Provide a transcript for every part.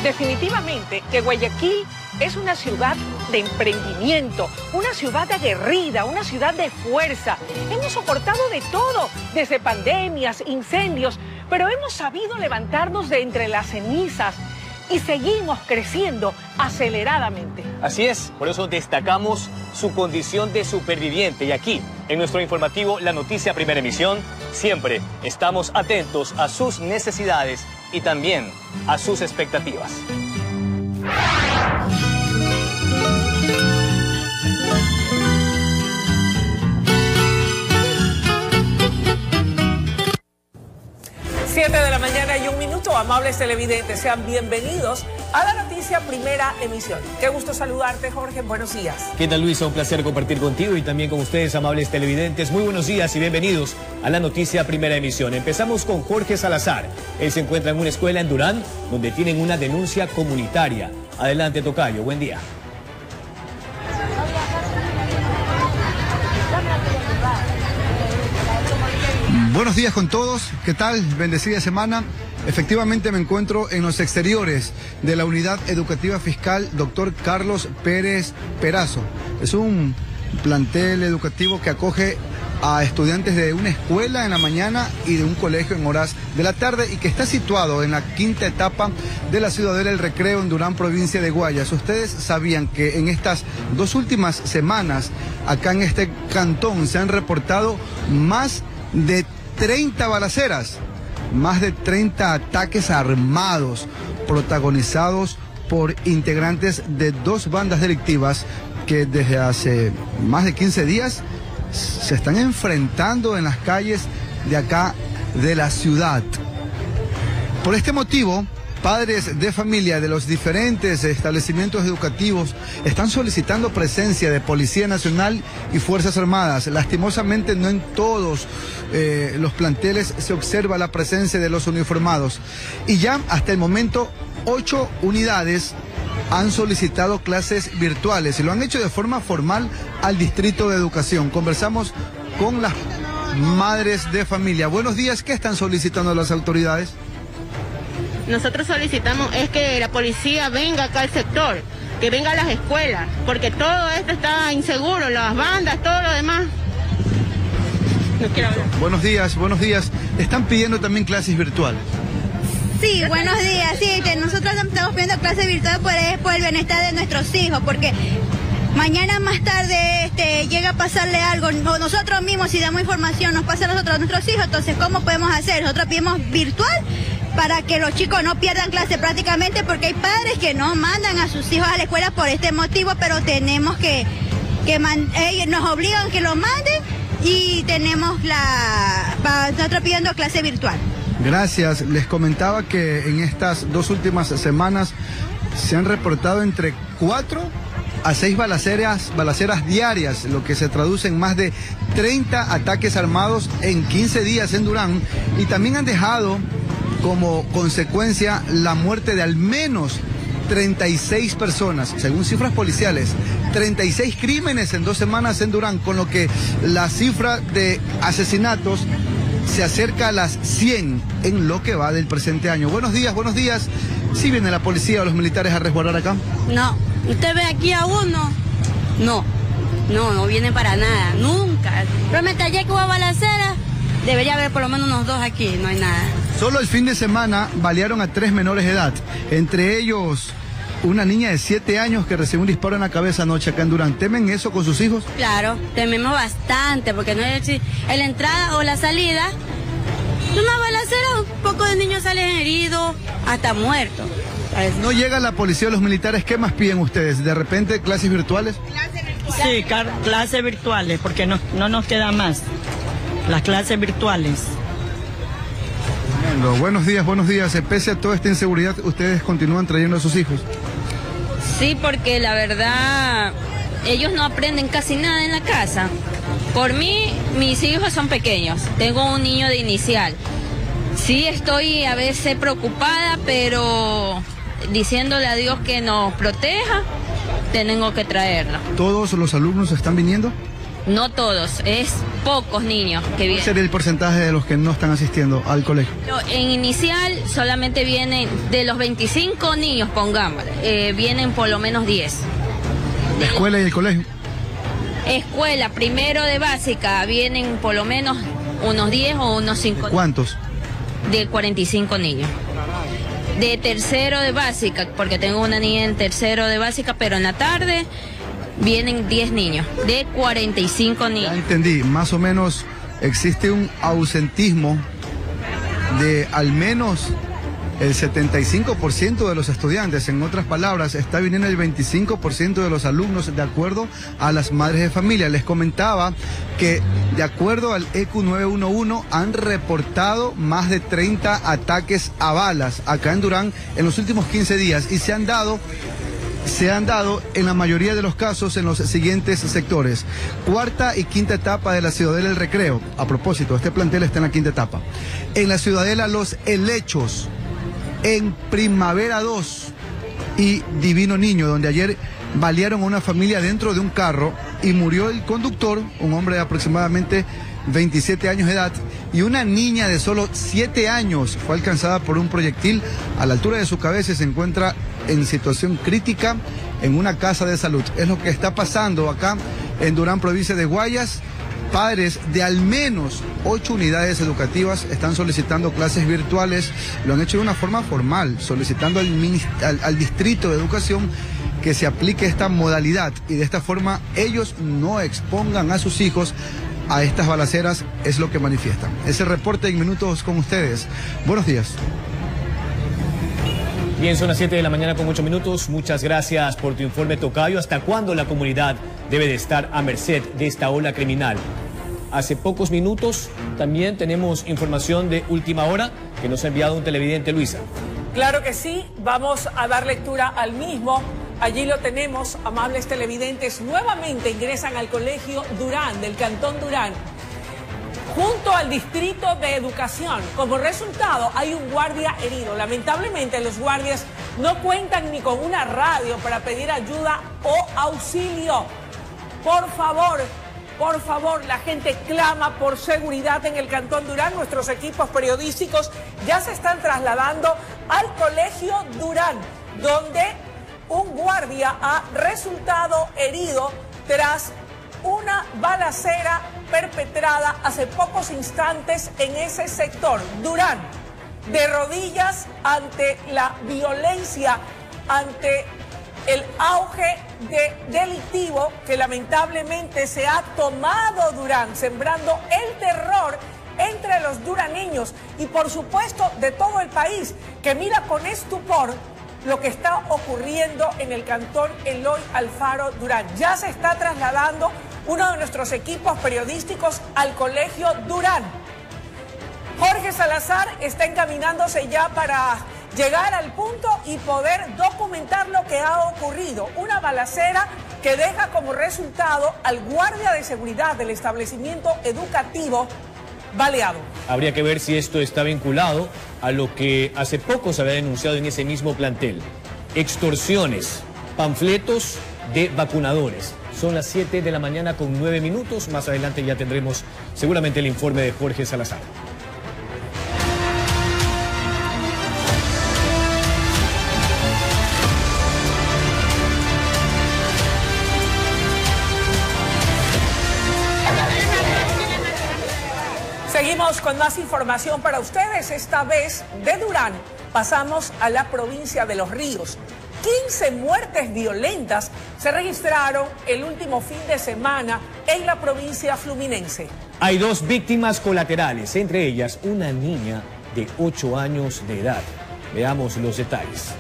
Definitivamente que Guayaquil es una ciudad de emprendimiento, una ciudad aguerrida, una ciudad de fuerza. Hemos soportado de todo, desde pandemias, incendios, pero hemos sabido levantarnos de entre las cenizas y seguimos creciendo aceleradamente. Así es, por eso destacamos su condición de superviviente. Y aquí, en nuestro informativo La Noticia Primera Emisión, siempre estamos atentos a sus necesidades y también a sus expectativas. Siete de la mañana y 1 minuto, amables televidentes, sean bienvenidos a La Noticia Primera Emisión. Qué gusto saludarte, Jorge, buenos días. ¿Qué tal, Luisa? Un placer compartir contigo y también con ustedes, amables televidentes. Muy buenos días y bienvenidos a La Noticia Primera Emisión. Empezamos con Jorge Salazar. Él se encuentra en una escuela en Durán, donde tienen una denuncia comunitaria. Adelante, tocayo, buen día. Buenos días con todos, ¿qué tal? Bendecida semana. Efectivamente me encuentro en los exteriores de la Unidad Educativa Fiscal Dr. Carlos Pérez Perazo. Es un plantel educativo que acoge a estudiantes de una escuela en la mañana y de un colegio en horas de la tarde y que está situado en la quinta etapa de la Ciudadela El Recreo en Durán, provincia de Guayas. Ustedes sabían que en estas 2 últimas semanas acá en este cantón se han reportado más de 30 balaceras, más de 30 ataques armados protagonizados por integrantes de 2 bandas delictivas que desde hace más de 15 días se están enfrentando en las calles de acá de la ciudad. Por este motivo, padres de familia de los diferentes establecimientos educativos están solicitando presencia de Policía Nacional y Fuerzas Armadas. Lastimosamente no en todos los planteles se observa la presencia de los uniformados. Y ya hasta el momento 8 unidades han solicitado clases virtuales y lo han hecho de forma formal al Distrito de Educación. Conversamos con las madres de familia. Buenos días, ¿qué están solicitando las autoridades? Nosotros solicitamos es que la policía venga acá al sector, que venga a las escuelas, porque todo esto está inseguro, las bandas, todo lo demás. No quiero hablar. Buenos días, buenos días. Están pidiendo también clases virtuales. Sí, buenos días. Sí, que nosotros estamos pidiendo clases virtuales por el bienestar de nuestros hijos, porque mañana más tarde llega a pasarle algo, o nosotros mismos si damos información nos pasa a nosotros, a nuestros hijos, entonces ¿cómo podemos hacer? Nosotros pedimos virtual para que los chicos no pierdan clase prácticamente, porque hay padres que no mandan a sus hijos a la escuela por este motivo, pero tenemos ellos nos obligan a que lo manden y tenemos nosotros pidiendo clase virtual. Gracias. Les comentaba que en estas 2 últimas semanas se han reportado entre 4 a 6 balaceras diarias, lo que se traduce en más de 30 ataques armados en 15 días en Durán, y también han dejado como consecuencia la muerte de al menos 36 personas, según cifras policiales, 36 crímenes en 2 semanas en Durán, con lo que la cifra de asesinatos se acerca a las 100 en lo que va del presente año. Buenos días, buenos días. ¿Sí viene la policía o los militares a resguardar acá? No. ¿Usted ve aquí a uno? No viene para nada, nunca. Promete ayer que hubo balacera, debería haber por lo menos unos 2 aquí, no hay nada. Solo el fin de semana balearon a 3 menores de edad, entre ellos una niña de 7 años que recibió un disparo en la cabeza anoche acá en Durán. ¿Temen eso con sus hijos? Claro, tememos bastante, porque no es en la entrada o la salida, una balacera, un poco de niños salen heridos, hasta muertos. No llega la policía o los militares, ¿qué más piden ustedes? ¿De repente clases virtuales? Sí, clases virtuales, porque no nos queda más. Las clases virtuales. Bueno, buenos días. Pese a toda esta inseguridad, ¿ustedes continúan trayendo a sus hijos? Sí, porque la verdad, ellos no aprenden casi nada en la casa. Por mí, mis hijos son pequeños. Tengo un niño de inicial. Sí, estoy a veces preocupada, pero diciéndole a Dios que nos proteja, tengo que traerlo. ¿Todos los alumnos están viniendo? No todos, es pocos niños que vienen. ¿Cuál sería el porcentaje de los que no están asistiendo al colegio? En inicial solamente vienen, de los 25 niños, pongámosle, vienen por lo menos 10. ¿La escuela y el colegio? Escuela, primero de básica, vienen por lo menos unos 10 o unos 5. ¿Cuántos? De 45 niños. De tercero de básica, porque tengo una niña en tercero de básica, pero en la tarde vienen 10 niños, de 45 niños. Ya entendí, más o menos existe un ausentismo de al menos el 75% de los estudiantes. En otras palabras, está viniendo el 25% de los alumnos de acuerdo a las madres de familia. Les comentaba que de acuerdo al EQ 911 han reportado más de 30 ataques a balas acá en Durán en los últimos 15 días y se han dado en la mayoría de los casos en los siguientes sectores. Cuarta y quinta etapa de la Ciudadela El Recreo. A propósito, este plantel está en la quinta etapa. En la Ciudadela Los Helechos, en Primavera 2 y Divino Niño, donde ayer balearon a una familia dentro de un carro y murió el conductor, un hombre de aproximadamente 27 años de edad, y una niña de solo 7 años fue alcanzada por un proyectil a la altura de su cabeza y se encuentra en situación crítica en una casa de salud. Es lo que está pasando acá en Durán, provincia de Guayas. Padres de al menos 8 unidades educativas están solicitando clases virtuales. Lo han hecho de una forma formal, solicitando al Distrito de Educación que se aplique esta modalidad y de esta forma ellos no expongan a sus hijos a estas balaceras, es lo que manifiestan. Ese reporte en minutos con ustedes. Buenos días. Bien, son las 7 de la mañana con 8 minutos. Muchas gracias por tu informe, tocayo. ¿Hasta cuándo la comunidad debe de estar a merced de esta ola criminal? Hace pocos minutos también tenemos información de última hora que nos ha enviado un televidente, Luisa. Claro que sí, vamos a dar lectura al mismo. Allí lo tenemos, amables televidentes. Nuevamente ingresan al colegio Durán, del Cantón Durán, junto al Distrito de Educación. Como resultado, hay un guardia herido. Lamentablemente, los guardias no cuentan ni con una radio para pedir ayuda o auxilio. Por favor, la gente clama por seguridad en el Cantón Durán. Nuestros equipos periodísticos ya se están trasladando al colegio Durán, donde un guardia ha resultado herido tras una balacera perpetrada hace pocos instantes en ese sector. Durán, de rodillas ante la violencia, ante el auge delictivo que lamentablemente se ha tomado Durán, sembrando el terror entre los duraneños y por supuesto de todo el país, que mira con estupor lo que está ocurriendo en el cantón Eloy Alfaro Durán. Ya se está trasladando uno de nuestros equipos periodísticos al colegio Durán. Jorge Salazar está encaminándose ya para llegar al punto y poder documentar lo que ha ocurrido. Una balacera que deja como resultado al guardia de seguridad del establecimiento educativo baleado. Habría que ver si esto está vinculado a lo que hace poco se había denunciado en ese mismo plantel. Extorsiones, panfletos de vacunadores. Son las 7 de la mañana con 9 minutos. Más adelante ya tendremos seguramente el informe de Jorge Salazar. Seguimos con más información para ustedes, esta vez de Durán. Pasamos a la provincia de Los Ríos. 15 muertes violentas se registraron el último fin de semana en la provincia fluminense. Hay 2 víctimas colaterales, entre ellas una niña de 8 años de edad. Veamos los detalles.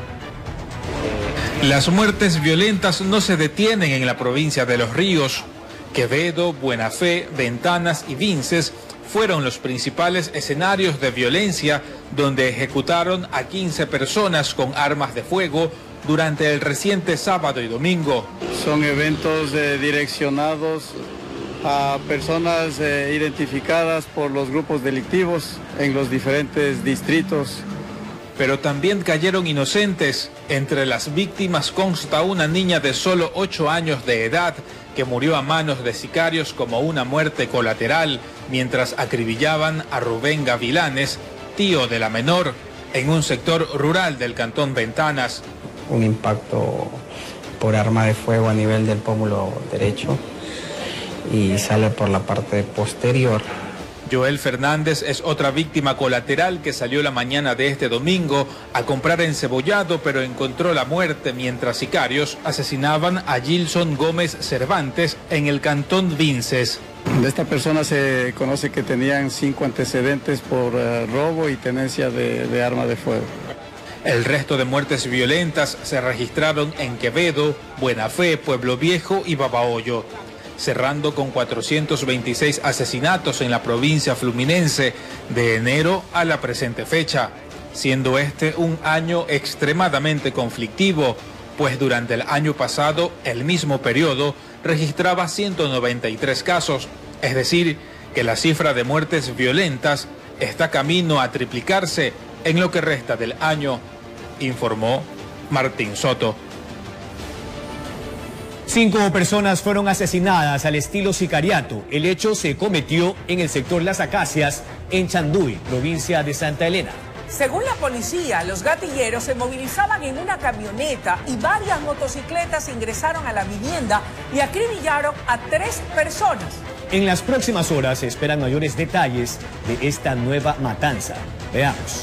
Las muertes violentas no se detienen en la provincia de Los Ríos. Quevedo, Buena Fe, Ventanas y Vinces fueron los principales escenarios de violencia donde ejecutaron a 15 personas con armas de fuego durante el reciente sábado y domingo. Son eventos direccionados a personas identificadas por los grupos delictivos en los diferentes distritos. pero también cayeron inocentes. Entre las víctimas consta una niña de solo 8 años de edad que murió a manos de sicarios como una muerte colateral mientras acribillaban a Rubén Gavilanes, tío de la menor, en un sector rural del cantón Ventanas. Un impacto por arma de fuego a nivel del pómulo derecho y sale por la parte posterior. Joel Fernández es otra víctima colateral que salió la mañana de este domingo a comprar encebollado, pero encontró la muerte mientras sicarios asesinaban a Gilson Gómez Cervantes en el cantón Vinces. De esta persona se conoce que tenían 5 antecedentes por robo y tenencia de arma de fuego. El resto de muertes violentas se registraron en Quevedo, Buena Fe, Pueblo Viejo y Babahoyo, cerrando con 426 asesinatos en la provincia fluminense de enero a la presente fecha, siendo este un año extremadamente conflictivo, pues durante el año pasado el mismo periodo registraba 193 casos, es decir, que la cifra de muertes violentas está camino a triplicarse en lo que resta del año, informó Martín Soto. 5 personas fueron asesinadas al estilo sicariato. El hecho se cometió en el sector Las Acacias, en Chanduy, provincia de Santa Elena. Según la policía, los gatilleros se movilizaban en una camioneta y varias motocicletas ingresaron a la vivienda y acribillaron a 3 personas. En las próximas horas se esperan mayores detalles de esta nueva matanza. Veamos.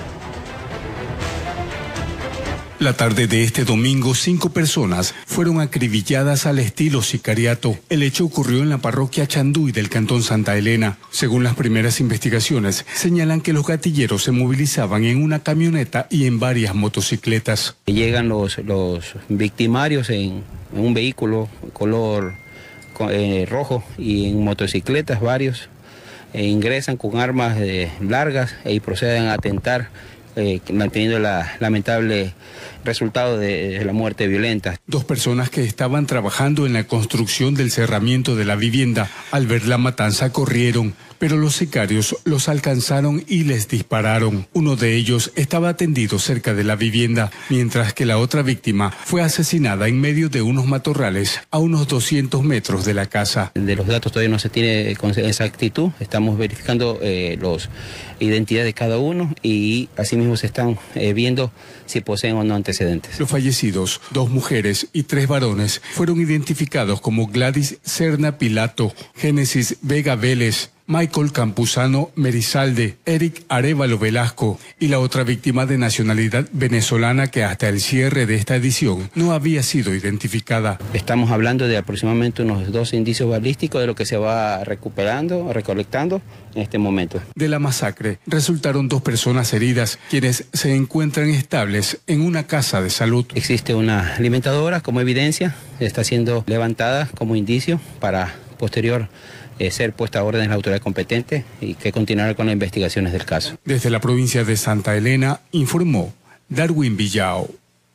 La tarde de este domingo, 5 personas fueron acribilladas al estilo sicariato. El hecho ocurrió en la parroquia Chanduy del cantón Santa Elena. Según las primeras investigaciones, señalan que los gatilleros se movilizaban en una camioneta y en varias motocicletas. Llegan los victimarios en un vehículo color rojo y en motocicletas varios, ingresan con armas largas y proceden a atentar, manteniendo el lamentable resultado de la muerte violenta. 2 personas que estaban trabajando en la construcción del cerramiento de la vivienda, al ver la matanza corrieron, pero los sicarios los alcanzaron y les dispararon. Uno de ellos estaba tendido cerca de la vivienda, mientras que la otra víctima fue asesinada en medio de unos matorrales a unos 200 metros de la casa. De los datos todavía no se tiene con exactitud, estamos verificando las identidades de cada uno y asimismo se están viendo si poseen o no antecedentes. Los fallecidos, 2 mujeres y 3 varones, fueron identificados como Gladys Serna Pilato, Génesis Vega Vélez, Michael Campuzano Merizalde, Eric Arévalo Velasco y la otra víctima de nacionalidad venezolana que hasta el cierre de esta edición no había sido identificada. Estamos hablando de aproximadamente unos 2 indicios balísticos de lo que se va recolectando en este momento. De la masacre resultaron 2 personas heridas, quienes se encuentran estables en una casa de salud. Existe una alimentadora como evidencia, está siendo levantada como indicio para posterior ser puesta a orden de la autoridad competente y que continuará con las investigaciones del caso. Desde la provincia de Santa Elena, informó Darwin Villao.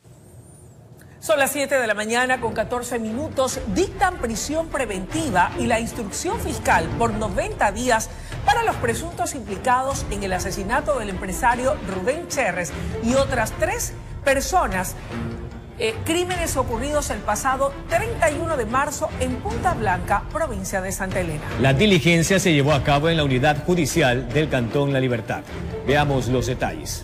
Son las 7 de la mañana con 14 minutos. Dictan prisión preventiva y la instrucción fiscal por 90 días para los presuntos implicados en el asesinato del empresario Rubén Cherres y otras 3 personas. Crímenes ocurridos el pasado 31 de marzo en Punta Blanca, provincia de Santa Elena. La diligencia se llevó a cabo en la unidad judicial del Cantón La Libertad. Veamos los detalles.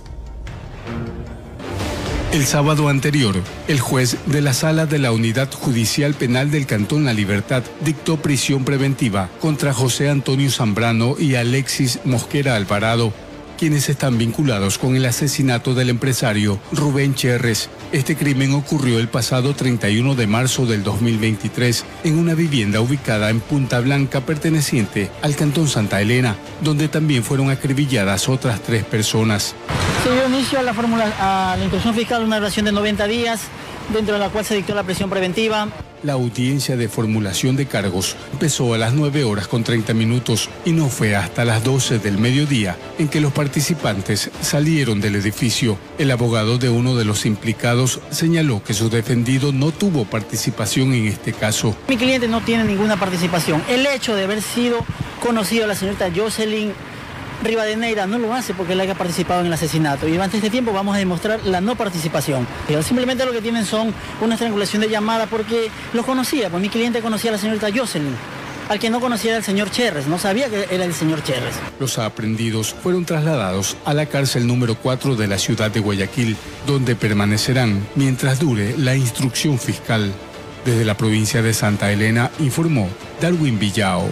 El sábado anterior, el juez de la Sala de la Unidad Judicial Penal del Cantón La Libertad dictó prisión preventiva contra José Antonio Zambrano y Alexis Mosquera Alvarado, quienes están vinculados con el asesinato del empresario Rubén Cherres. Este crimen ocurrió el pasado 31 de marzo del 2023 en una vivienda ubicada en Punta Blanca perteneciente al Cantón Santa Elena, donde también fueron acribilladas otras 3 personas. Se dio inicio a la instrucción fiscal, una duración de 90 días, dentro de la cual se dictó la prisión preventiva. La audiencia de formulación de cargos empezó a las 9:30 y no fue hasta las 12 del mediodía en que los participantes salieron del edificio. El abogado de uno de los implicados señaló que su defendido no tuvo participación en este caso. Mi cliente no tiene ninguna participación. El hecho de haber sido conocido a la señorita Jocelyn Rivadeneira no lo hace porque él haya participado en el asesinato. Y durante este tiempo vamos a demostrar la no participación. Pero simplemente lo que tienen son una estrangulación de llamada porque lo conocía, pues mi cliente conocía a la señorita Jocelyn. Al que no conocía era el señor Cherres, no sabía que era el señor Cherres. Los aprehendidos fueron trasladados a la cárcel número 4 de la ciudad de Guayaquil, donde permanecerán mientras dure la instrucción fiscal. Desde la provincia de Santa Elena informó Darwin Villao.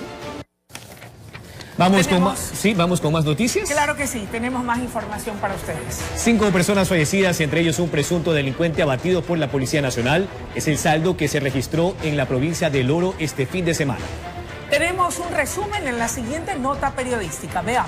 Vamos con más noticias. Claro que sí, tenemos más información para ustedes. 5 personas fallecidas, entre ellos un presunto delincuente abatido por la Policía Nacional, es el saldo que se registró en la provincia del Oro este fin de semana. Tenemos un resumen en la siguiente nota periodística. Veamos.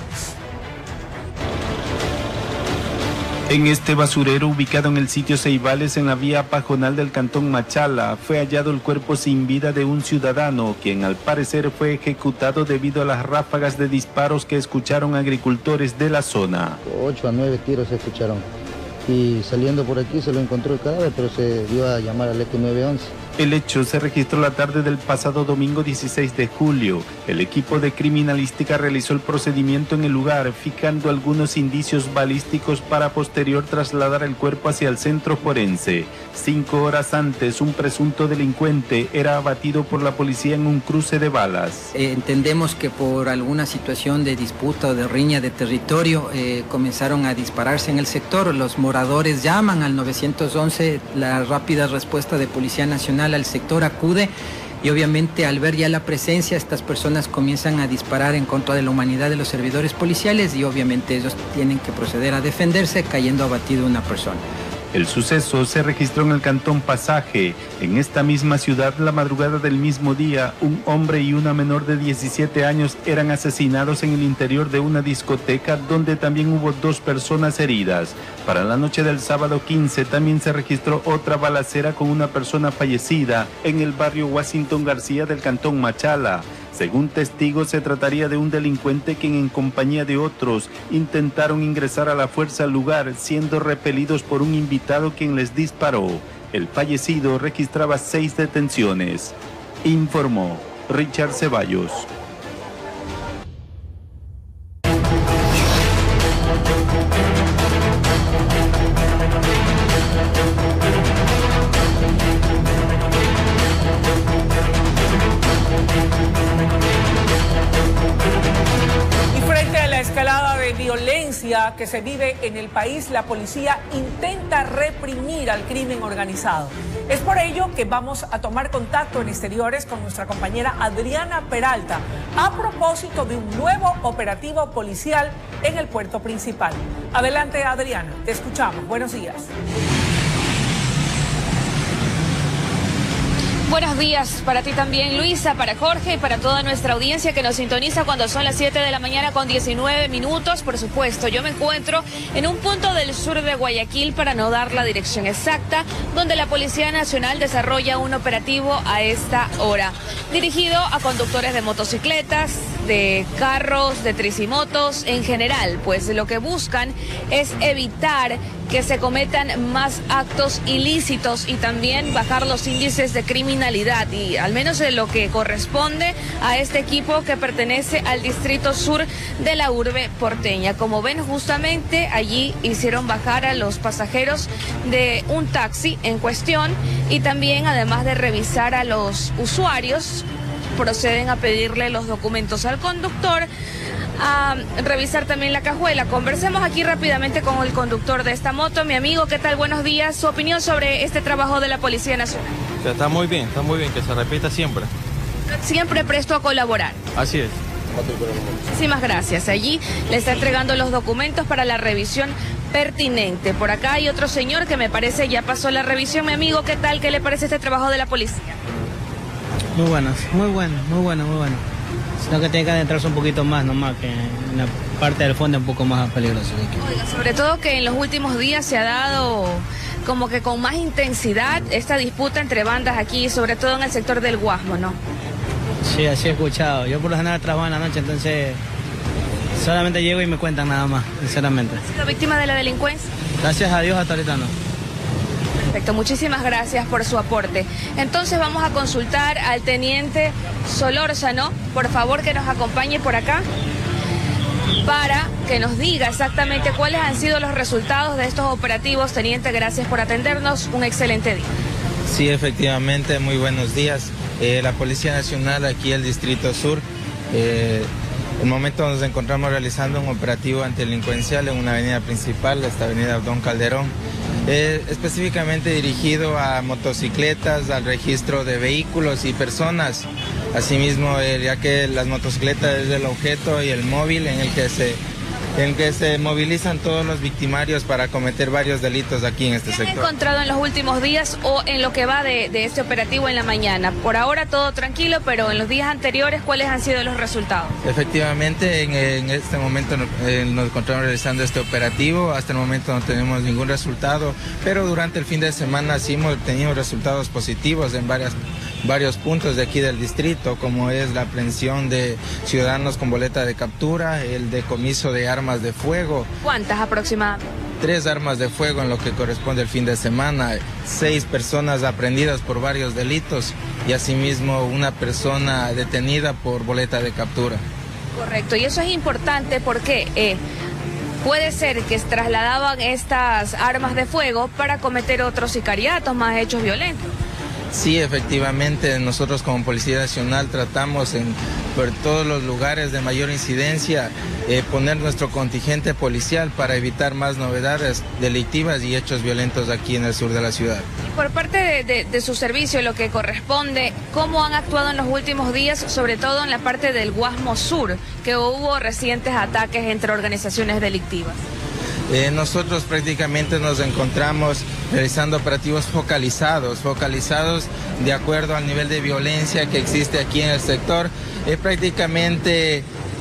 En este basurero ubicado en el sitio Ceibales en la vía Pajonal del cantón Machala fue hallado el cuerpo sin vida de un ciudadano quien al parecer fue ejecutado debido a las ráfagas de disparos que escucharon agricultores de la zona. 8 a 9 tiros se escucharon y saliendo por aquí se lo encontró el cadáver, pero se dio a llamar al ECO 911. El hecho se registró la tarde del pasado domingo 16 de julio. El equipo de criminalística realizó el procedimiento en el lugar, fijando algunos indicios balísticos para posterior trasladar el cuerpo hacia el centro forense. 5 horas antes, un presunto delincuente era abatido por la policía en un cruce de balas. Entendemos que por alguna situación de disputa o de riña de territorio comenzaron a dispararse en el sector. Los moradores llaman al 911, la rápida respuesta de Policía Nacional al sector acude y obviamente al ver ya la presencia estas personas comienzan a disparar en contra de la humanidad de los servidores policiales y obviamente ellos tienen que proceder a defenderse cayendo abatido una persona. El suceso se registró en el cantón Pasaje. En esta misma ciudad, la madrugada del mismo día, un hombre y una menor de 17 años eran asesinados en el interior de una discoteca donde también hubo 2 personas heridas. Para la noche del sábado 15 también se registró otra balacera con una persona fallecida en el barrio Washington García del cantón Machala. Según testigos, se trataría de un delincuente quien en compañía de otros intentaron ingresar a la fuerza al lugar, siendo repelidos por un invitado quien les disparó. El fallecido registraba 6 detenciones. Informó Richard Ceballos. Violencia que se vive en el país, la policía intenta reprimir al crimen organizado. Es por ello que vamos a tomar contacto en exteriores con nuestra compañera Adriana Peralta a propósito de un nuevo operativo policial en el puerto principal. Adelante, Adriana, te escuchamos. Buenos días. Buenos días para ti también, Luisa, para Jorge y para toda nuestra audiencia que nos sintoniza cuando son las 7 de la mañana con 19 minutos. Por supuesto, yo me encuentro en un punto del sur de Guayaquil, para no dar la dirección exacta, donde la Policía Nacional desarrolla un operativo a esta hora, dirigido a conductores de motocicletas, de carros, de tricimotos en general, pues lo que buscan es evitar que se cometan más actos ilícitos y también bajar los índices de criminalidad, y al menos en lo que corresponde a este equipo que pertenece al distrito sur de la urbe porteña. Como ven, justamente allí hicieron bajar a los pasajeros de un taxi en cuestión y también, además de revisar a los usuarios, proceden a pedirle los documentos al conductor, a revisar también la cajuela. Conversemos aquí rápidamente con el conductor de esta moto. Mi amigo, ¿qué tal? Buenos días. Su opinión sobre este trabajo de la Policía Nacional. Está muy bien, que se repita siempre. Siempre presto a colaborar. Así es. Muchísimas gracias. Allí le está entregando los documentos para la revisión pertinente. Por acá hay otro señor que me parece ya pasó la revisión. Mi amigo, ¿qué tal? ¿Qué le parece este trabajo de la policía? Muy bueno. Sino que tiene que adentrarse un poquito más, nomás, que en la parte del fondo es un poco más peligroso. Oiga, sobre todo que en los últimos días se ha dado como que con más intensidad esta disputa entre bandas aquí, sobre todo en el sector del Guasmo, ¿no? Sí, así he escuchado. Yo por lo general trabajo en la noche, entonces solamente llego y me cuentan nada más, sinceramente. ¿Ha sido víctima de la delincuencia? Gracias a Dios hasta ahorita no. Perfecto, muchísimas gracias por su aporte. Entonces vamos a consultar al teniente Solórzano, por favor que nos acompañe por acá para que nos diga exactamente cuáles han sido los resultados de estos operativos. Teniente, gracias por atendernos. Un excelente día. Sí, efectivamente, muy buenos días. La Policía Nacional aquí, el Distrito Sur, en el momento nos encontramos realizando un operativo antidelincuencial en una avenida principal, esta avenida Don Calderón, específicamente dirigido a motocicletas, al registro de vehículos y personas. Asimismo, ya que las motocicletas es el objeto y el móvil en el que se movilizan todos los victimarios para cometer varios delitos aquí en este sector. ¿Qué han encontrado en los últimos días o en lo que va de este operativo en la mañana? Por ahora todo tranquilo, pero en los días anteriores, ¿cuáles han sido los resultados? Efectivamente, en este momento nos encontramos realizando este operativo. Hasta el momento no tenemos ningún resultado, pero durante el fin de semana sí hemos tenido resultados positivos en varios puntos de aquí del distrito, como es la aprehensión de ciudadanos con boleta de captura, el decomiso de armas de fuego. ¿Cuántas aproximadamente? 3 armas de fuego en lo que corresponde al fin de semana, 6 personas aprehendidas por varios delitos y asimismo una persona detenida por boleta de captura. Correcto, y eso es importante porque puede ser que trasladaban estas armas de fuego para cometer otros sicariatos, más hechos violentos. Sí, efectivamente, nosotros como Policía Nacional tratamos por todos los lugares de mayor incidencia poner nuestro contingente policial para evitar más novedades delictivas y hechos violentos aquí en el sur de la ciudad. Por parte de su servicio, lo que corresponde, ¿cómo han actuado en los últimos días, sobre todo en la parte del Guasmo Sur, que hubo recientes ataques entre organizaciones delictivas? Nosotros prácticamente nos encontramos realizando operativos focalizados de acuerdo al nivel de violencia que existe aquí en el sector, prácticamente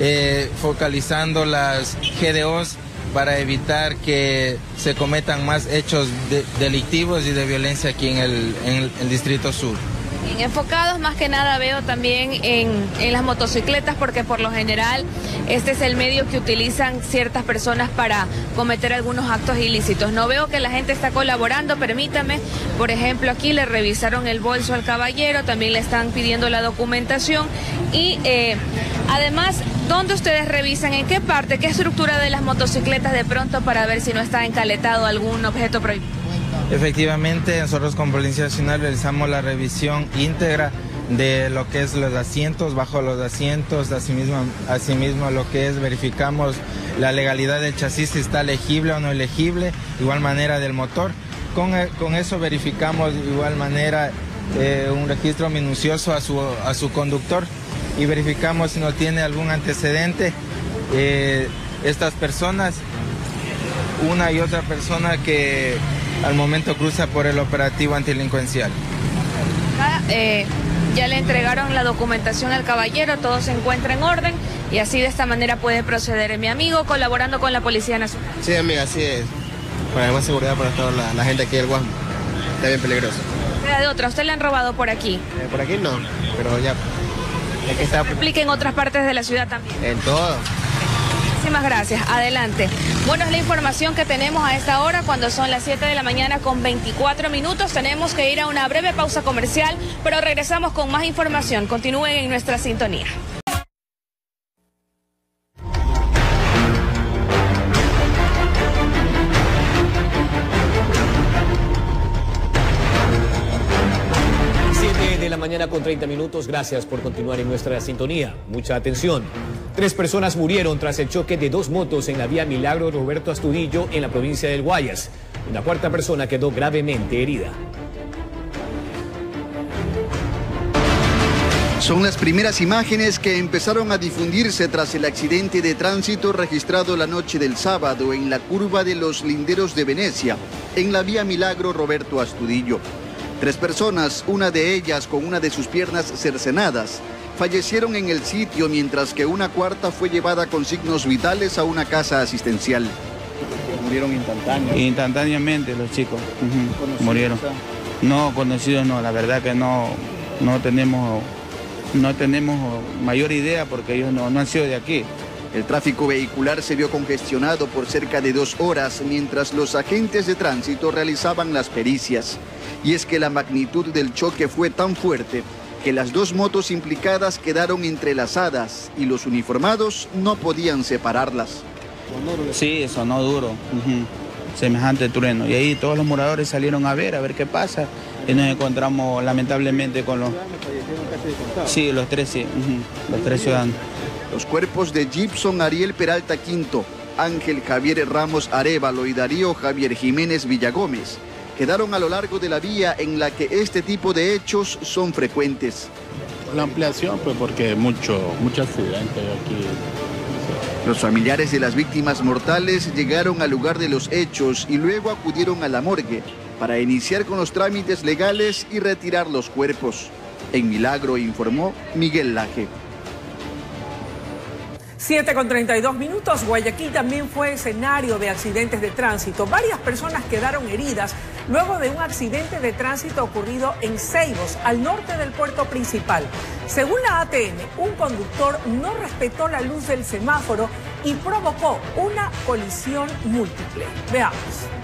focalizando las GDOs para evitar que se cometan más hechos delictivos y de violencia aquí en el Distrito Sur. Enfocados más que nada veo también en las motocicletas, porque por lo general este es el medio que utilizan ciertas personas para cometer algunos actos ilícitos. No veo que la gente está colaborando, permítame, por ejemplo aquí le revisaron el bolso al caballero, también le están pidiendo la documentación y además, ¿dónde ustedes revisan? ¿En qué parte? ¿Qué estructura de las motocicletas de pronto para ver si no está encaletado algún objeto prohibido? Efectivamente, nosotros como Policía Nacional realizamos la revisión íntegra de lo que es los asientos, bajo los asientos, asimismo lo que es verificamos la legalidad del chasis, si está legible o no legible, igual manera del motor. Con eso verificamos de igual manera un registro minucioso a su conductor y verificamos si no tiene algún antecedente. Estas personas, una y otra persona que al momento cruza por el operativo antidelincuencial. Ya le entregaron la documentación al caballero, todo se encuentra en orden y así de esta manera puede proceder. Mi amigo colaborando con la Policía Nacional. Sí, amiga, así es. Para más seguridad para toda la gente aquí del Guasmo. Está bien peligroso. ¿De otra? ¿Usted le han robado por aquí? Por aquí no, pero ya. Es que está... Aplica en otras partes de la ciudad también. En todo. Muchísimas gracias. Adelante. Bueno, es la información que tenemos a esta hora, cuando son las 7 de la mañana con 24 minutos. Tenemos que ir a una breve pausa comercial, pero regresamos con más información. Continúen en nuestra sintonía. Mañana con 30 minutos, gracias por continuar en nuestra sintonía. Mucha atención. 3 personas murieron tras el choque de 2 motos en la vía Milagro Roberto Astudillo en la provincia del Guayas. Una 4ª persona quedó gravemente herida. Son las primeras imágenes que empezaron a difundirse tras el accidente de tránsito registrado la noche del sábado en la curva de los Linderos de Venecia, en la vía Milagro Roberto Astudillo. 3 personas, una de ellas con una de sus piernas cercenadas, fallecieron en el sitio, mientras que una 4ª fue llevada con signos vitales a una casa asistencial. ¿Murieron instantáneamente los chicos? Murieron. No, conocidos no, la verdad que no tenemos mayor idea porque ellos no han sido de aquí. El tráfico vehicular se vio congestionado por cerca de 2 horas mientras los agentes de tránsito realizaban las pericias. Y es que la magnitud del choque fue tan fuerte que las 2 motos implicadas quedaron entrelazadas y los uniformados no podían separarlas. Sí, sonó duro. Semejante trueno. Y ahí todos los moradores salieron a ver qué pasa. Y nos encontramos lamentablemente con los... Sí, los tres, sí. Los 3 ciudadanos. Los cuerpos de Gibson Ariel Peralta Quinto, Ángel Javier Ramos Arévalo y Darío Javier Jiménez Villagómez quedaron a lo largo de la vía en la que este tipo de hechos son frecuentes. La ampliación, pues porque mucho accidente aquí. Los familiares de las víctimas mortales llegaron al lugar de los hechos y luego acudieron a la morgue para iniciar con los trámites legales y retirar los cuerpos. En Milagro informó Miguel Laje. 7:32. Guayaquil también fue escenario de accidentes de tránsito. Varias personas quedaron heridas luego de un accidente de tránsito ocurrido en Ceibos, al norte del puerto principal. Según la ATN, un conductor no respetó la luz del semáforo y provocó una colisión múltiple. Veamos.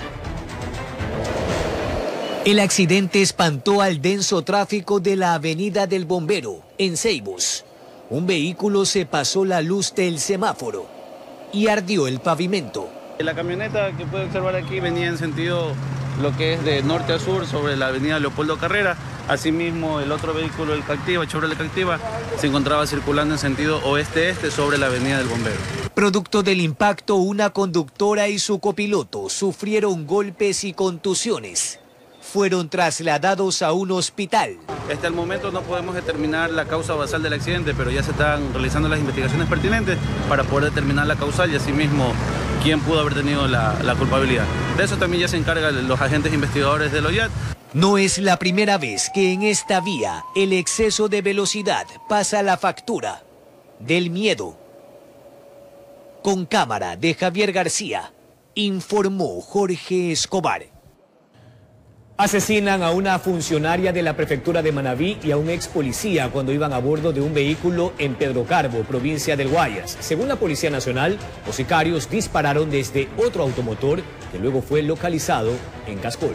El accidente espantó al denso tráfico de la Avenida del Bombero, en Ceibos. Un vehículo se pasó la luz del semáforo y ardió el pavimento. La camioneta que puede observar aquí venía en sentido lo que es de norte a sur sobre la avenida Leopoldo Carrera. Asimismo, el otro vehículo, el Cactiva, Chevrolet Cactiva, se encontraba circulando en sentido oeste-este sobre la avenida del Bombero. Producto del impacto, una conductora y su copiloto sufrieron golpes y contusiones. Fueron trasladados a un hospital. Hasta el momento no podemos determinar la causa basal del accidente, pero ya se están realizando las investigaciones pertinentes para poder determinar la causal y asimismo quién pudo haber tenido la culpabilidad. De eso también ya se encargan los agentes investigadores del OIAT. No es la primera vez que en esta vía el exceso de velocidad pasa la factura del miedo. Con cámara de Javier García, informó Jorge Escobar. Asesinan a una funcionaria de la prefectura de Manabí y a un ex policía cuando iban a bordo de un vehículo en Pedro Carbo, provincia del Guayas. Según la Policía Nacional, los sicarios dispararon desde otro automotor que luego fue localizado en Cascol.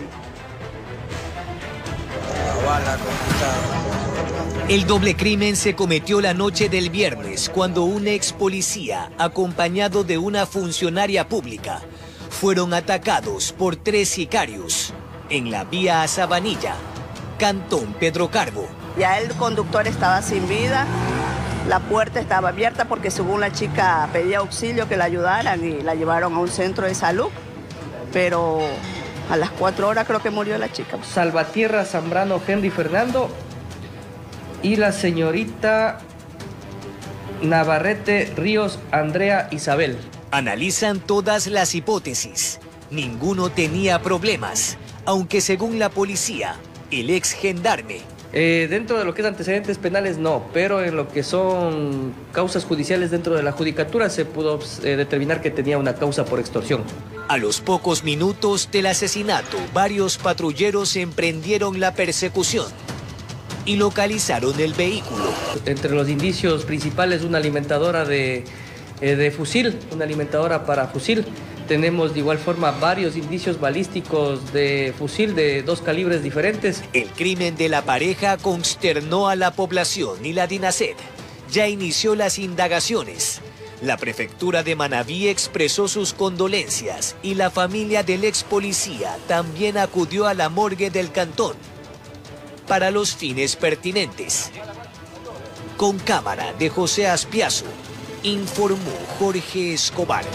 El doble crimen se cometió la noche del viernes cuando un ex policía, acompañado de una funcionaria pública, fueron atacados por 3 sicarios en la vía a Sabanilla, Cantón Pedro Carbo. Ya el conductor estaba sin vida, la puerta estaba abierta porque según la chica pedía auxilio que la ayudaran y la llevaron a un centro de salud, pero a las 4 horas creo que murió la chica. Salvatierra Zambrano Henry Fernando y la señorita Navarrete Ríos Andrea Isabel. Analizan todas las hipótesis. Ninguno tenía problemas, aunque según la policía, el ex gendarme... Dentro de lo que es antecedentes penales no, pero en lo que son causas judiciales dentro de la judicatura se pudo determinar que tenía una causa por extorsión. A los pocos minutos del asesinato, varios patrulleros emprendieron la persecución y localizaron el vehículo. Entre los indicios principales, una alimentadora de fusil, una alimentadora para fusil. Tenemos de igual forma varios indicios balísticos de fusil de 2 calibres diferentes. El crimen de la pareja consternó a la población y la DINASED ya inició las indagaciones. La prefectura de Manabí expresó sus condolencias y la familia del ex policía también acudió a la morgue del cantón para los fines pertinentes. Con cámara de José Aspiazo, informó Jorge Escobar.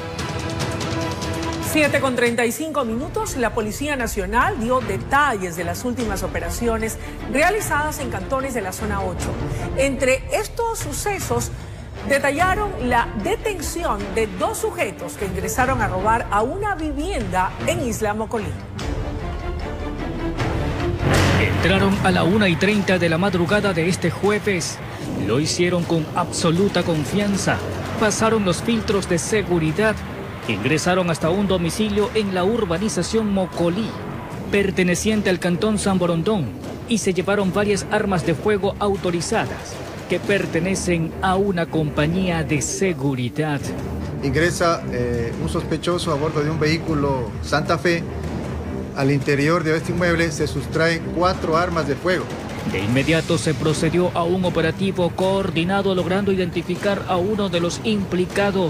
7:35. La Policía Nacional dio detalles de las últimas operaciones realizadas en cantones de la zona 8. Entre estos sucesos, detallaron la detención de 2 sujetos que ingresaron a robar a una vivienda en Isla Mocolí. Entraron a la 1:30 de la madrugada de este jueves. Lo hicieron con absoluta confianza. Pasaron los filtros de seguridad. Ingresaron hasta un domicilio en la urbanización Mocolí, perteneciente al cantón San Borondón, y se llevaron varias armas de fuego autorizadas que pertenecen a una compañía de seguridad. Ingresa un sospechoso a bordo de un vehículo Santa Fe. Al interior de este inmueble se sustraen 4 armas de fuego. De inmediato se procedió a un operativo coordinado logrando identificar a uno de los implicados.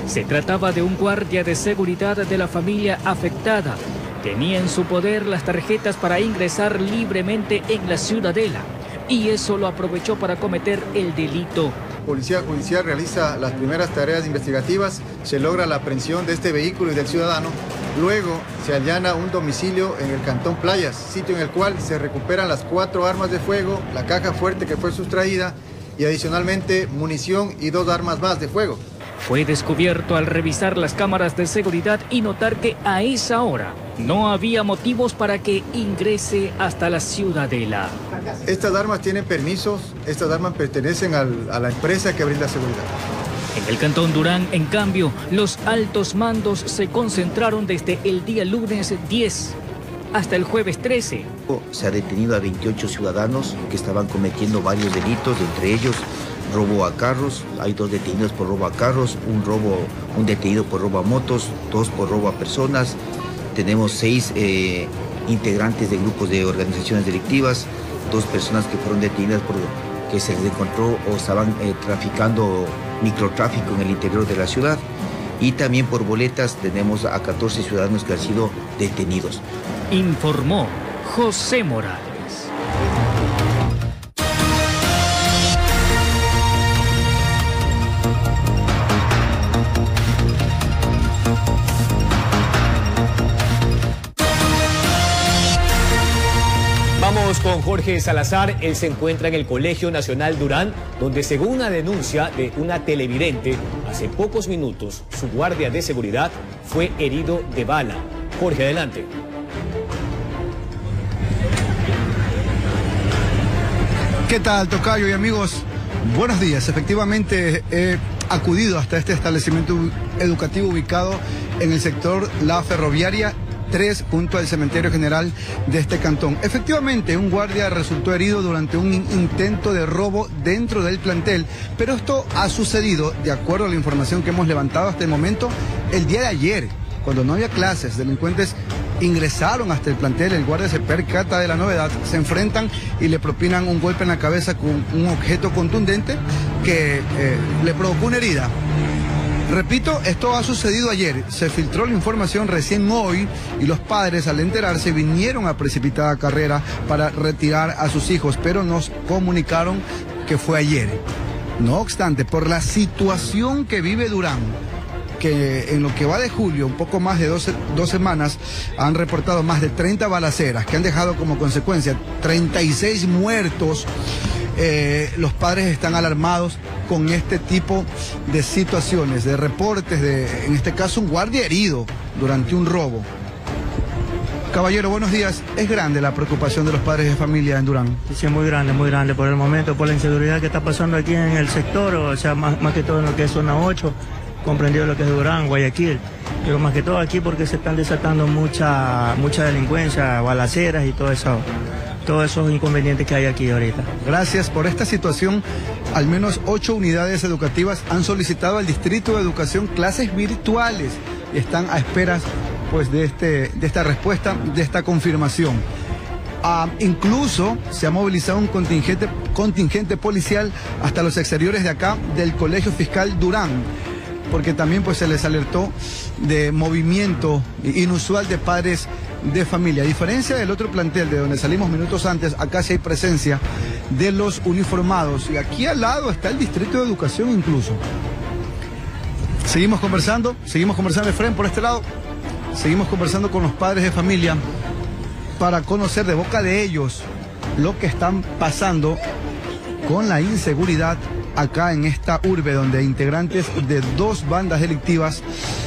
Se trataba de un guardia de seguridad de la familia afectada. Tenía en su poder las tarjetas para ingresar libremente en la ciudadela y eso lo aprovechó para cometer el delito. Policía Judicial realiza las primeras tareas investigativas, se logra la aprehensión de este vehículo y del ciudadano. Luego se allana un domicilio en el Cantón Playas, sitio en el cual se recuperan las 4 armas de fuego, la caja fuerte que fue sustraída y adicionalmente munición y 2 armas más de fuego. Fue descubierto al revisar las cámaras de seguridad y notar que a esa hora no había motivos para que ingrese hasta la ciudadela. Estas armas tienen permisos, estas armas pertenecen a la empresa que brinda seguridad. En el Cantón Durán, en cambio, los altos mandos se concentraron desde el día lunes 10 hasta el jueves 13. Se ha detenido a 28 ciudadanos que estaban cometiendo varios delitos, entre ellos robo a carros. Hay 2 detenidos por robo a carros, un detenido por robo a motos, 2 por robo a personas. Tenemos 6 integrantes de grupos de organizaciones delictivas, 2 personas que fueron detenidas porque se les encontró o estaban traficando microtráfico en el interior de la ciudad. Y también por boletas tenemos a 14 ciudadanos que han sido detenidos. Informó José Morales. Vamos con Jorge Salazar. Él se encuentra en el Colegio Nacional Durán, donde según una denuncia de una televidente, hace pocos minutos su guardia de seguridad fue herido de bala. Jorge, adelante. ¿Qué tal, tocayo y amigos? Buenos días. Efectivamente, he acudido hasta este establecimiento educativo ubicado en el sector La Ferroviaria 3, junto al cementerio general de este cantón. Efectivamente, un guardia resultó herido durante un intento de robo dentro del plantel, pero esto ha sucedido, de acuerdo a la información que hemos levantado hasta el momento, el día de ayer, cuando no había clases. Delincuentes ingresaron hasta el plantel, el guardia se percata de la novedad, se enfrentan y le propinan un golpe en la cabeza con un objeto contundente que le provocó una herida. Repito, esto ha sucedido ayer, se filtró la información recién hoy y los padres al enterarse vinieron a precipitada carrera para retirar a sus hijos, pero nos comunicaron que fue ayer. No obstante, por la situación que vive Durán, que en lo que va de julio, un poco más de 2 semanas, han reportado más de 30 balaceras que han dejado como consecuencia 36 muertos. Los padres están alarmados con este tipo de situaciones, de reportes de, en este caso, un guardia herido durante un robo. Caballero, buenos días. ¿Es grande la preocupación de los padres de familia en Durán? Sí, muy grande por el momento, por la inseguridad que está pasando aquí en el sector, o sea, más que todo en lo que es zona 8, comprendido lo que es Durán, Guayaquil, pero más que todo aquí porque se están desatando mucha delincuencia, balaceras y todos esos inconvenientes que hay aquí ahorita. Gracias por esta situación. Al menos 8 unidades educativas han solicitado al Distrito de Educación clases virtuales y están a esperas pues de esta respuesta, de esta confirmación. Incluso se ha movilizado un contingente policial hasta los exteriores de acá del Colegio Fiscal Durán, porque también pues se les alertó de movimiento inusual de padres de familia. A diferencia del otro plantel de donde salimos minutos antes, acá sí hay presencia de los uniformados y aquí al lado está el Distrito de Educación incluso. Seguimos conversando, Efraín, por este lado. Seguimos conversando con los padres de familia para conocer de boca de ellos lo que están pasando con la inseguridad acá en esta urbe, donde integrantes de 2 bandas delictivas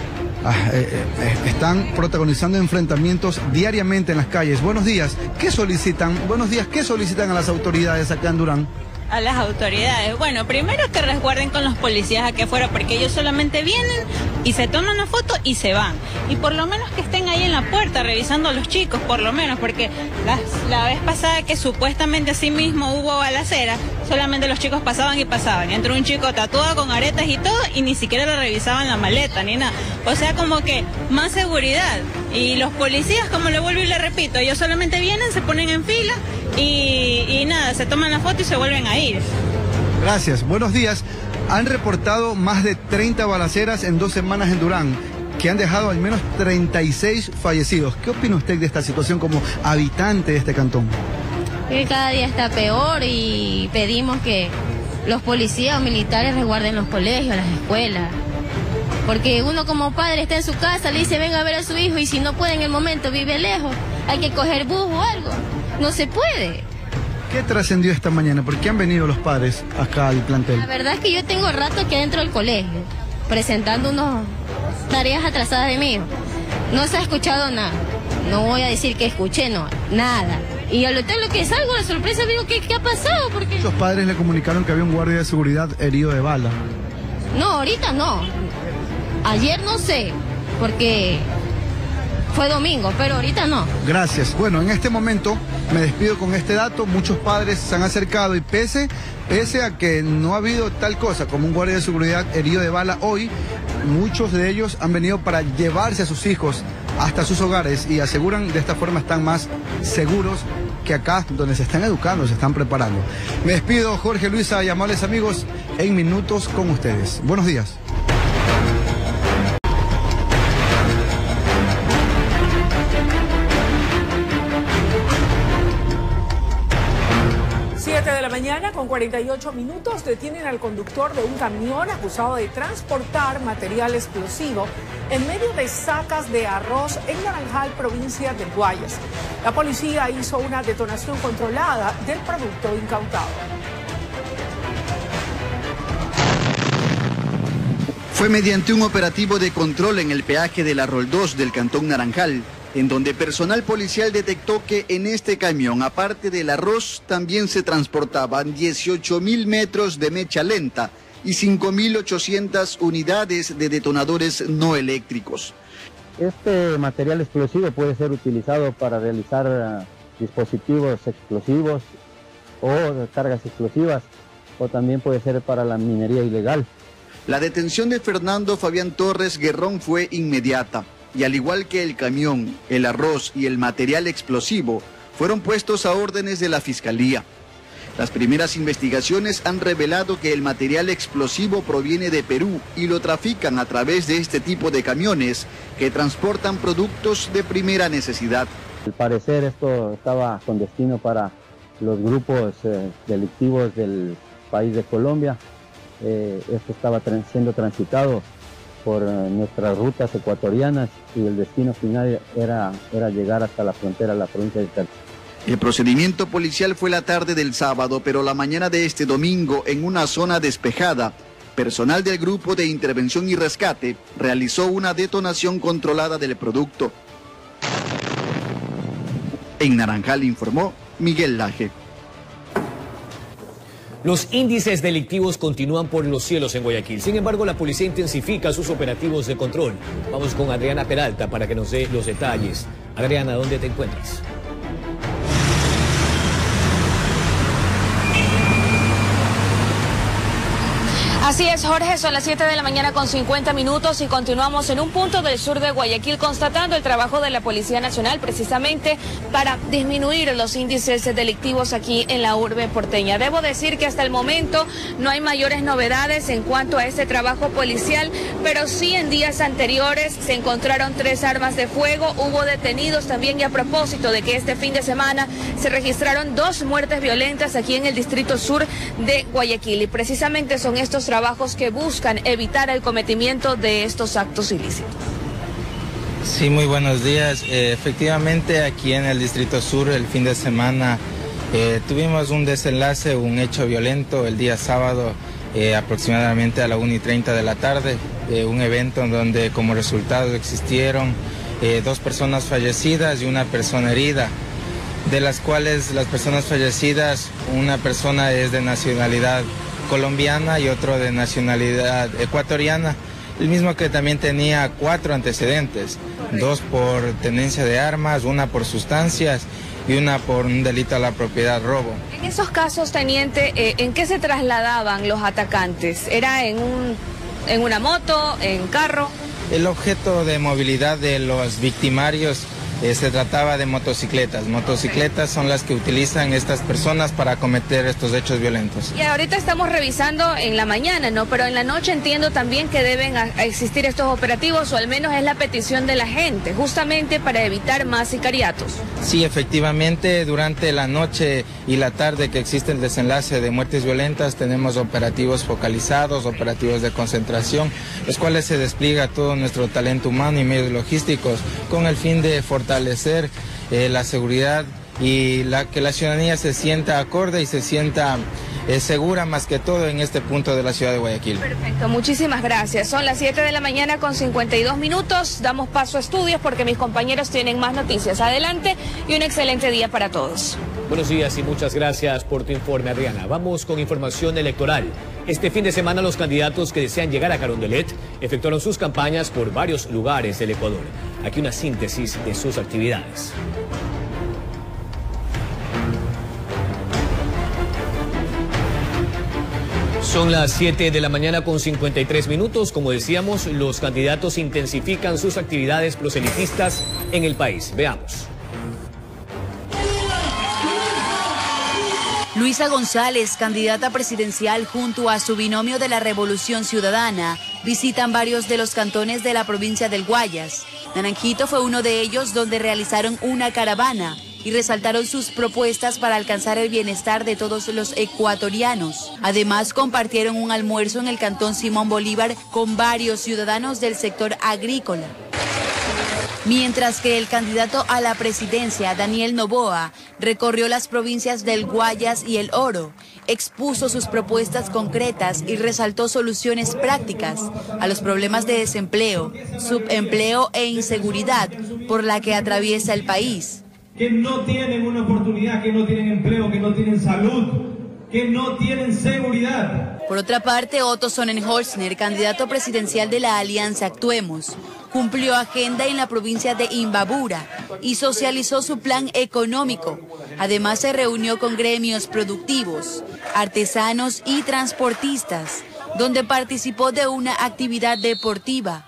están protagonizando enfrentamientos diariamente en las calles. Buenos días. ¿Qué solicitan? Buenos días. ¿Qué solicitan a las autoridades acá en Durán? A las autoridades, bueno, primero que resguarden con los policías aquí afuera, porque ellos solamente vienen y se toman una foto y se van. Y por lo menos que estén ahí en la puerta revisando a los chicos, por lo menos, porque la vez pasada que supuestamente así mismo hubo balacera, solamente los chicos pasaban y pasaban. Entró un chico tatuado con aretas y todo y ni siquiera le revisaban la maleta ni nada. O sea, como que más seguridad. Y los policías, como le vuelvo y le repito, ellos solamente vienen, se ponen en fila y nada, se toman la foto y se vuelven a ir. Gracias, buenos días. Han reportado más de 30 balaceras en 2 semanas en Durán, que han dejado al menos 36 fallecidos. ¿Qué opina usted de esta situación como habitante de este cantón? Que cada día está peor y pedimos que los policías o militares resguarden los colegios, las escuelas. Porque uno como padre está en su casa, le dice venga a ver a su hijo y si no puede en el momento, vive lejos, hay que coger bus o algo. No se puede. ¿Qué trascendió esta mañana? ¿Por qué han venido los padres acá al plantel? La verdad es que yo tengo rato aquí dentro del colegio, presentando unas tareas atrasadas de mí. No se ha escuchado nada. No voy a decir que escuché, no, nada. Y al hotel lo que salgo de sorpresa digo, ¿qué ha pasado? Porque los padres le comunicaron que había un guardia de seguridad herido de bala. No, ahorita no. Ayer no sé, porque fue domingo, pero ahorita no. Gracias. Bueno, en este momento me despido con este dato. Muchos padres se han acercado y pese a que no ha habido tal cosa como un guardia de seguridad herido de bala hoy, muchos de ellos han venido para llevarse a sus hijos hasta sus hogares y aseguran de esta forma están más seguros que acá donde se están educando, se están preparando. Me despido, Jorge, Luisa y amables amigos, en minutos con ustedes. Buenos días. Mañana con 48 minutos detienen al conductor de un camión acusado de transportar material explosivo en medio de sacas de arroz en Naranjal, provincia del Guayas. La policía hizo una detonación controlada del producto incautado. Fue mediante un operativo de control en el peaje de la Roldós del cantón Naranjal, en donde personal policial detectó que en este camión, aparte del arroz, también se transportaban 18.000 metros de mecha lenta y 5.800 unidades de detonadores no eléctricos. Este material explosivo puede ser utilizado para realizar dispositivos explosivos o cargas explosivas, o también puede ser para la minería ilegal. La detención de Fernando Fabián Torres Guerrón fue inmediata. Y al igual que el camión, el arroz y el material explosivo, fueron puestos a órdenes de la Fiscalía. Las primeras investigaciones han revelado que el material explosivo proviene de Perú y lo trafican a través de este tipo de camiones que transportan productos de primera necesidad. Al parecer esto estaba con destino para los grupos delictivos del país de Colombia. Esto estaba siendo transitado por nuestras rutas ecuatorianas y el destino final era llegar hasta la frontera de la provincia de Caldas. El procedimiento policial fue la tarde del sábado, pero la mañana de este domingo, en una zona despejada, personal del Grupo de Intervención y Rescate realizó una detonación controlada del producto. En Naranjal informó Miguel Laje. Los índices delictivos continúan por los cielos en Guayaquil. Sin embargo, la policía intensifica sus operativos de control. Vamos con Adriana Peralta para que nos dé los detalles. Adriana, ¿dónde te encuentras? Así es, Jorge, son las 7 de la mañana con 50 minutos y continuamos en un punto del sur de Guayaquil constatando el trabajo de la Policía Nacional precisamente para disminuir los índices delictivos aquí en la urbe porteña. Debo decir que hasta el momento no hay mayores novedades en cuanto a este trabajo policial, pero sí en días anteriores se encontraron 3 armas de fuego, hubo detenidos también y a propósito de que este fin de semana se registraron 2 muertes violentas aquí en el distrito sur de Guayaquil y precisamente son estos trabajos que buscan evitar el cometimiento de estos actos ilícitos. Sí, muy buenos días. Efectivamente, aquí en el Distrito Sur el fin de semana tuvimos un desenlace, un hecho violento el día sábado aproximadamente a la 1:30 de la tarde, un evento en donde como resultado existieron 2 personas fallecidas y una persona herida, de las cuales las personas fallecidas, una persona es de nacionalidad colombiana y otro de nacionalidad ecuatoriana, el mismo que también tenía 4 antecedentes, 2 por tenencia de armas, 1 por sustancias y 1 por un delito a la propiedad, robo. En esos casos, teniente, ¿en qué se trasladaban los atacantes? ¿Era en una moto, en carro? El objeto de movilidad de los victimarios se trataba de motocicletas. Motocicletas son las que utilizan estas personas para cometer estos hechos violentos. Y ahorita estamos revisando en la mañana, ¿no? Pero en la noche entiendo también que deben existir estos operativos, o al menos es la petición de la gente, justamente para evitar más sicariatos. Sí, efectivamente, durante la noche y la tarde que existe el desenlace de muertes violentas, tenemos operativos focalizados, operativos de concentración, los cuales se despliega todo nuestro talento humano y medios logísticos con el fin de fortalecer la seguridad y que la ciudadanía se sienta acorde y se sienta segura más que todo en este punto de la ciudad de Guayaquil. Perfecto, muchísimas gracias. Son las 7 de la mañana con 52 minutos. Damos paso a estudios porque mis compañeros tienen más noticias. Adelante y un excelente día para todos. Buenos días y muchas gracias por tu informe, Adriana. Vamos con información electoral. Este fin de semana los candidatos que desean llegar a Carondelet efectuaron sus campañas por varios lugares del Ecuador. Aquí una síntesis de sus actividades. Son las 7 de la mañana con 53 minutos. Como decíamos, los candidatos intensifican sus actividades proselitistas en el país. Veamos. Luisa González, candidata presidencial junto a su binomio de la Revolución Ciudadana, visitan varios de los cantones de la provincia del Guayas. Naranjito fue uno de ellos, donde realizaron una caravana y resaltaron sus propuestas para alcanzar el bienestar de todos los ecuatorianos. Además, compartieron un almuerzo en el cantón Simón Bolívar con varios ciudadanos del sector agrícola. Mientras que el candidato a la presidencia, Daniel Noboa, recorrió las provincias del Guayas y el Oro, expuso sus propuestas concretas y resaltó soluciones prácticas a los problemas de desempleo, subempleo e inseguridad por la que atraviesa el país. Que no tienen una oportunidad, que no tienen empleo, que no tienen salud, que no tienen seguridad. Por otra parte, Otto Sonnenholzner, candidato presidencial de la Alianza Actuemos, cumplió agenda en la provincia de Imbabura y socializó su plan económico. Además, se reunió con gremios productivos, artesanos y transportistas, donde participó de una actividad deportiva.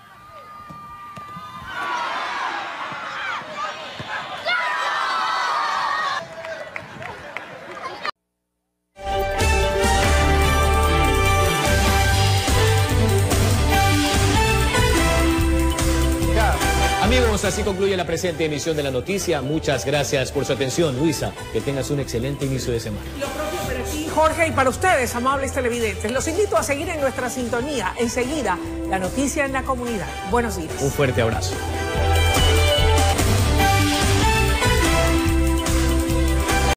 Amigos, así concluye la presente emisión de La Noticia. Muchas gracias por su atención. Luisa, que tengas un excelente inicio de semana. Lo propio para ti, Jorge, y para ustedes, amables televidentes. Los invito a seguir en nuestra sintonía. Enseguida, La Noticia en la Comunidad. Buenos días. Un fuerte abrazo.